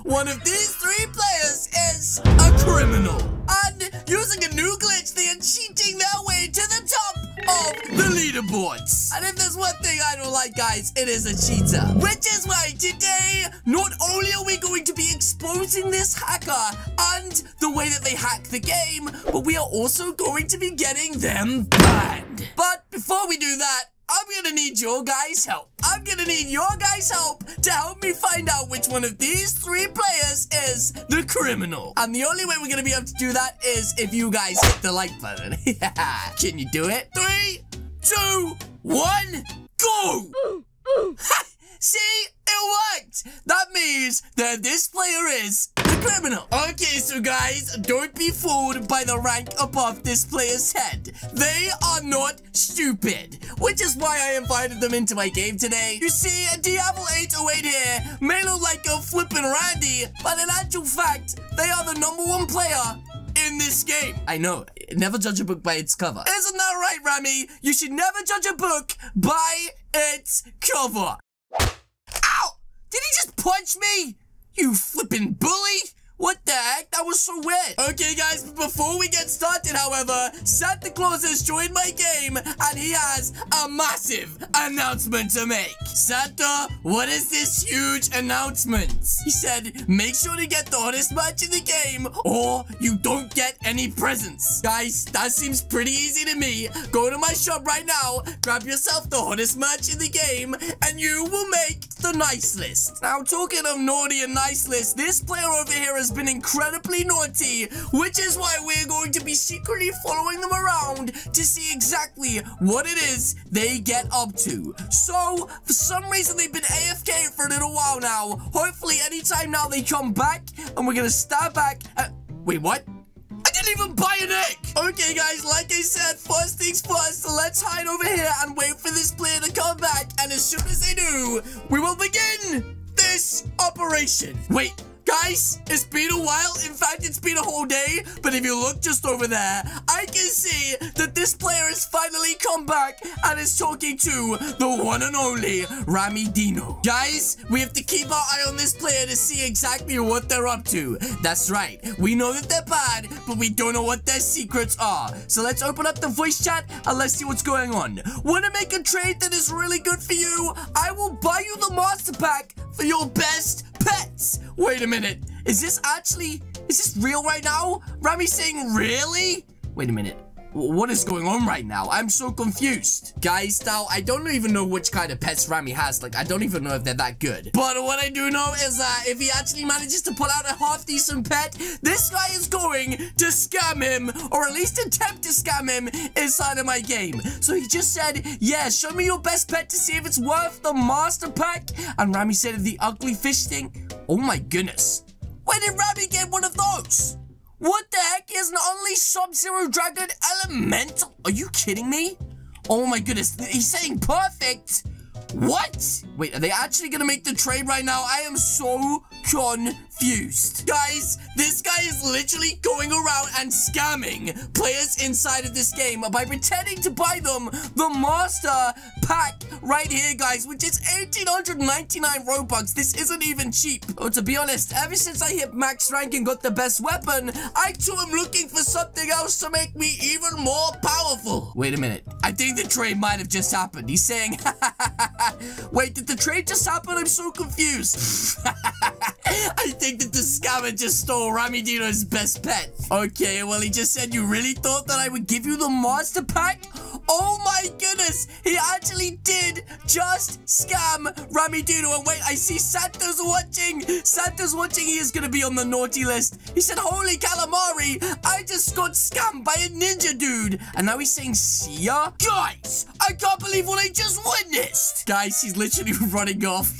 one of these three players is a criminal. And using a new glitch, they are cheating their way to the top of the leaderboards. And if there's one thing I don't like, guys, it is a cheater. Which is why today, not only are we going to be exposing this hacker and the way that they hack the game, but we are also going to be getting them banned. But before we do that, I'm gonna need your guys' help. I'm gonna need your guys' help to help me find out which one of these three players is the criminal. And the only way we're gonna be able to do that is if you guys hit the like button. Can you do it? 3, 2, 1, go! See? It worked! That means that this player is the criminal. Okay, so guys, don't be fooled by the rank above this player's head. They are not stupid, which is why I invited them into my game today. You see, Diablo 808 here may look like a flippin' Randy, but in actual fact, they are the #1 player in this game. I know, never judge a book by its cover. Isn't that right, Rami? You should never judge a book by its cover. Ow! Did he just punch me? You flippin' bully! What the heck? That was so weird. Okay, guys, but before we get started, however, Santa Claus has joined my game, and he has a massive announcement to make. Santa, what is this huge announcement? He said, make sure to get the hottest match in the game, or you don't get any presents. Guys, that seems pretty easy to me. Go to my shop right now, grab yourself the hottest match in the game, and you will make the nice list. Now, talking of naughty and nice list, this player over here has been incredibly naughty, which is why we're going to be secretly following them around to see exactly what it is they get up to. So, for some reason, they've been AFK for a little while now. Hopefully, anytime now they come back, and we're gonna stab back. Wait, what? I didn't even buy an egg! Okay, guys, like I said, first things first, let's hide over here and wait for this player to come back, and as soon as they do, we will begin this operation. Wait. Guys, it's been a while. In fact, it's been a whole day. But if you look just over there, I can see that this player has finally come back and is talking to the one and only Rami Dino. Guys, we have to keep our eye on this player to see exactly what they're up to. That's right. We know that they're bad, but we don't know what their secrets are. So let's open up the voice chat and let's see what's going on. Want to make a trade that is really good for you? I will buy you the master pack for your best pets. Wait a minute. Is this real right now? Rami's saying really? Wait a minute. What is going on right now? I'm so confused. Guys, now, I don't even know which kind of pets Rami has. Like, I don't even know if they're that good. But what I do know is that if he actually manages to pull out a half-decent pet, this guy is going to scam him, or at least attempt to scam him inside of my game. So he just said, yeah, show me your best pet to see if it's worth the master pack. And Rami said the ugly fish thing. Oh my goodness. Where did Rami get one of those? What the heck is an Unleashed Sub-Zero Dragon Elemental? Are you kidding me? Oh my goodness, he's saying perfect. What? Wait, are they actually gonna make the trade right now? I am so confused. Guys, this guy is literally going around and scamming players inside of this game by pretending to buy them the master pack right here, guys, which is 1,899 Robux. This isn't even cheap. Oh, to be honest, ever since I hit max rank and got the best weapon, I too am looking for something else to make me even more powerful. Wait a minute. I think the trade might have just happened. He's saying, wait, did the trade just happen? I'm so confused. I think that the scammer just stole Rami Dino's best pet. Okay, well, he just said you really thought that I would give you the master pack? Oh my goodness, he actually did just scam Rami Dino. And wait, I see Santa's watching. Santa's watching. He is going to be on the naughty list. He said, holy calamari, I just got scammed by a ninja dude. And now he's saying, see ya? Guys, I can't believe what I just witnessed. Guys, he's literally running off.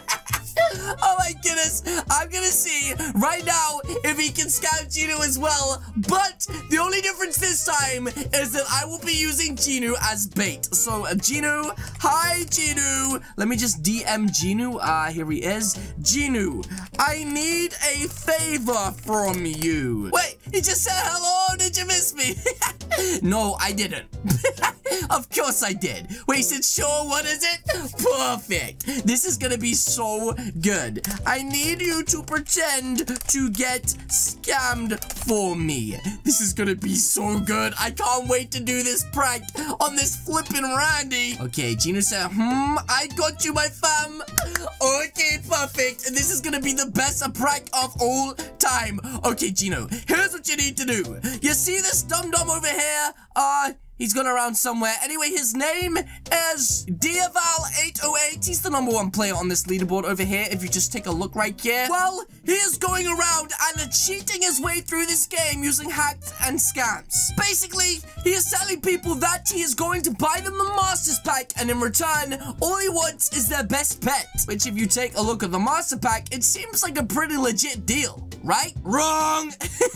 Oh my goodness, I'm gonna see right now if he can scam Genu as well, but the only difference this time is that I will be using Genu as bait. So Genu, hi Genu, let me just DM Genu. Here he is. Genu, I need a favor from you. Wait, he just said hello, did you miss me? No, I didn't. Of course I did. Wait, he said, sure, what is it? Perfect. This is gonna be so good. I need you to pretend to get scammed for me. This is gonna be so good. I can't wait to do this prank on this flippin' Randy. Okay, Gino said, I got you, my fam. Okay, perfect. And this is gonna be the best prank of all time. Okay, Gino, here's what you need to do. You see this dum-dum over here? He's gone around somewhere. Anyway, his name is Diaval808. He's the #1 player on this leaderboard over here. If you just take a look right here. Well, he is going around and cheating his way through this game using hacks and scams. Basically, he is telling people that he is going to buy them the Masters Pack, and in return, all he wants is their best pet. Which, if you take a look at the Master Pack, it seems like a pretty legit deal. Right? Wrong!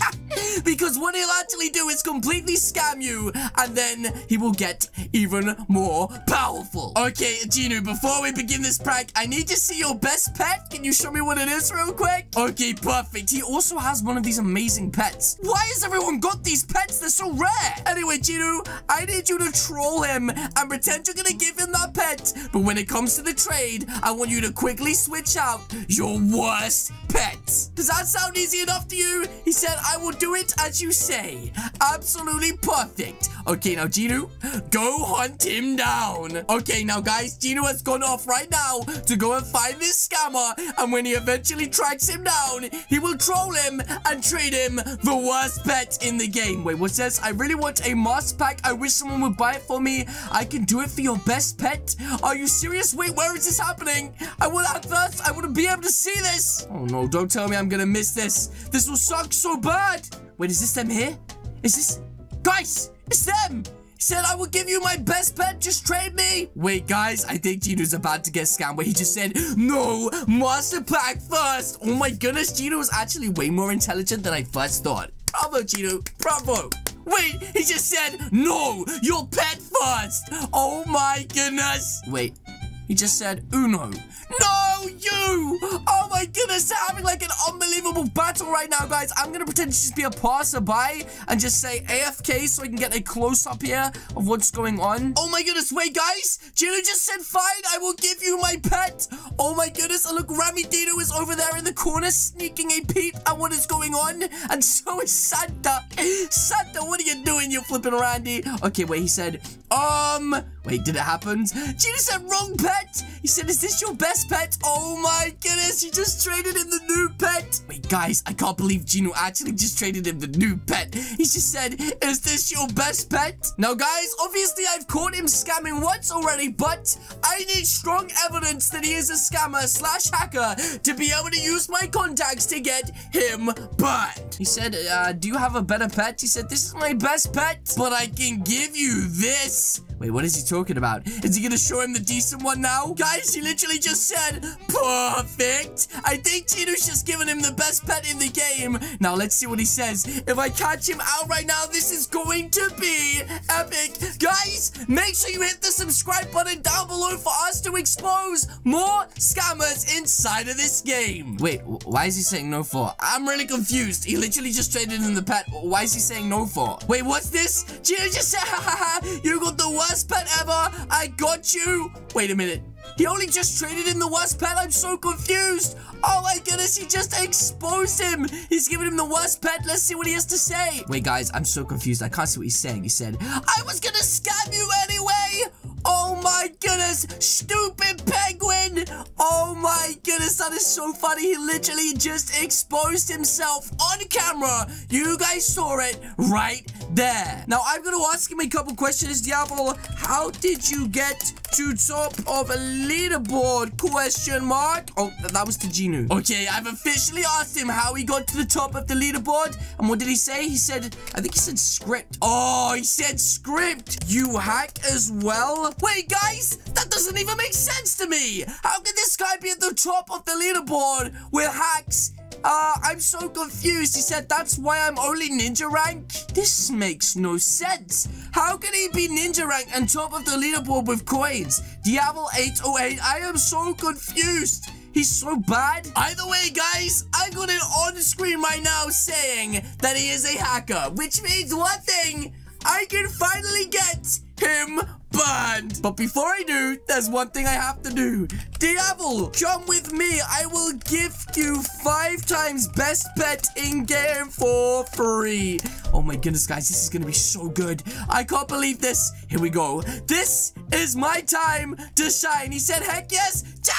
Because what he'll actually do is completely scam you, and then he will get even more powerful. Okay, Gino, before we begin this prank, I need to see your best pet. Can you show me what it is real quick? Okay, perfect. He also has one of these amazing pets. Why has everyone got these pets? They're so rare. Anyway, Gino, I need you to troll him and pretend you're gonna give him that pet. But when it comes to the trade, I want you to quickly switch out your worst pets. Does that sound easy enough to you? He said, I will do it as you say. Absolutely perfect. Okay, now, Gino, go hunt him down. Okay, now, guys, Gino has gone off right now to go and find this scammer. And when he eventually tracks him down, he will troll him and trade him the worst pet in the game. Wait, what's this? I really want a Master Pack. I wish someone would buy it for me. I can do it for your best pet. Are you serious? Wait, where is this happening? I want to be able to see this. Oh, no, don't tell me I'm going to miss this. This will suck so bad. Wait, is this them here? Is this... Guys, it's them. He said, I will give you my best pet, just trade me. Wait, guys, I think Gino's about to get scammed. Wait, he just said, no, Master Pack first. Oh my goodness, Gino is actually way more intelligent than I first thought. Bravo, Gino, bravo. Wait, he just said, no, your pet first. Oh my goodness. Wait, he just said, Uno. No, you! Oh my goodness, they're having like an unbelievable battle right now, guys. I'm gonna pretend to just be a passerby and just say AFK so I can get a close-up here of what's going on. Oh my goodness, wait, guys. Gino just said, fine, I will give you my pet. Oh my goodness, and look, Ramidino is over there in the corner sneaking a peep at what is going on. And so is Santa. Santa, what are you doing, you flipping Randy? Okay, wait, he said, wait, did it happen? Gino said wrong pet. He said, is this your best pet? Oh my goodness, he just traded him the new pet. Wait, guys, I can't believe Gino actually just traded him the new pet. He just said, is this your best pet? Now, guys, obviously I've caught him scamming once already, but I need strong evidence that he is a scammer / hacker to be able to use my contacts to get him banned. He said, do you have a better pet? He said, this is my best pet, but I can give you this. Wait, what is he talking about? Is he gonna show him the decent one now? Guys, he literally just said, perfect. I think Gino's just giving him the best pet in the game. Now, let's see what he says. If I catch him out right now, this is going to be epic. Guys, make sure you hit the subscribe button down below for us to expose more scammers inside of this game. Wait, why is he saying no for? I'm really confused. He literally just traded in the pet. Why is he saying no for? Wait, what's this? Gino just said, ha ha ha, you got the worst pet ever. I got you. Wait a minute. He only just traded in the worst pet. I'm so confused. Oh my goodness, he just exposed him. He's giving him the worst pet. Let's see what he has to say. Wait, guys, I'm so confused. I can't see what he's saying. He said, I was gonna scam you anyway. Oh my goodness, stupid penguin. Oh my goodness, that is so funny. He literally just exposed himself on camera. You guys saw it right there. Now, I'm going to ask him a couple questions. Diablo, how did you get to top of a leaderboard? Question mark. Oh, that was to Gino. Okay, I've officially asked him how he got to the top of the leaderboard. And what did he say? He said, I think he said script. Oh, he said script. You hack as well? Wait, guys, that doesn't even make sense to me. How can this guy be at the top of the leaderboard with hacks? I'm so confused. He said that's why I'm only ninja rank. This makes no sense. How can he be ninja rank and top of the leaderboard with coins? Diaval808, I am so confused. He's so bad. Either way, guys, I got it on screen right now saying that he is a hacker, which means one thing, I can finally get him banned. But before I do, there's one thing I have to do. Diablo, come with me. I will gift you 5 times best pet in game for free. Oh my goodness, guys, this is gonna be so good. I can't believe this. Here we go. This is my time to shine. He said, heck yes.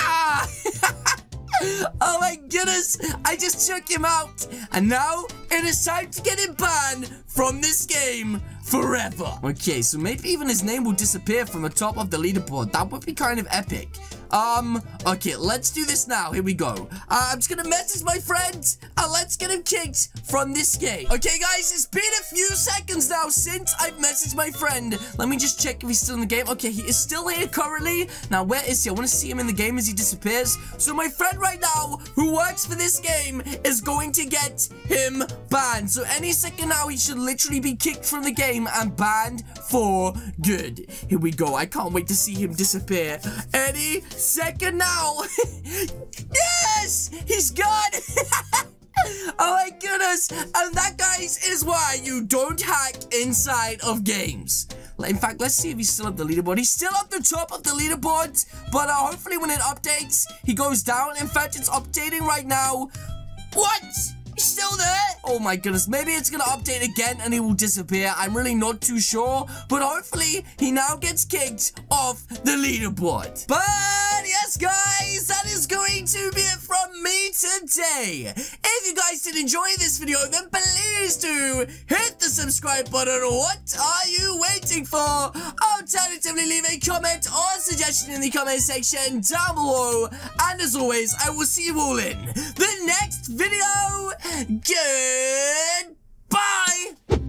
Oh my goodness, I just took him out. And now it is time to get him banned from this game forever. Okay, so maybe even his name will disappear from the top of the leaderboard. That would be kind of epic. Okay, let's do this now. Here we go. I'm just gonna message my friend and let's get him kicked from this game. Okay, guys, it's been a few seconds now since I've messaged my friend. Let me just check if he's still in the game. Okay, he is still here currently. Now, where is he? I want to see him in the game as he disappears. So my friend right now, who works for this game, is going to get him banned. So any second now, he should literally be kicked from the game and banned for good. Here we go. I can't wait to see him disappear any second now. Yes, he's gone. Oh my goodness. And that, guys, is why you don't hack inside of games. In fact, let's see if he's still at the leaderboard. He's still at the top of the leaderboard, but hopefully when it updates, he goes down. In fact, it's updating right now. What? He's still there? Oh my goodness, maybe it's gonna update again and he will disappear. I'm really not too sure, but hopefully he now gets kicked off the leaderboard. But yes, guys, that is going to be it from me today. If you guys did enjoy this video, then please do hit the subscribe button. What are you waiting for? Alternatively, leave a comment or suggestion in the comment section down below. And as always, I will see you all in the next video. Goodbye!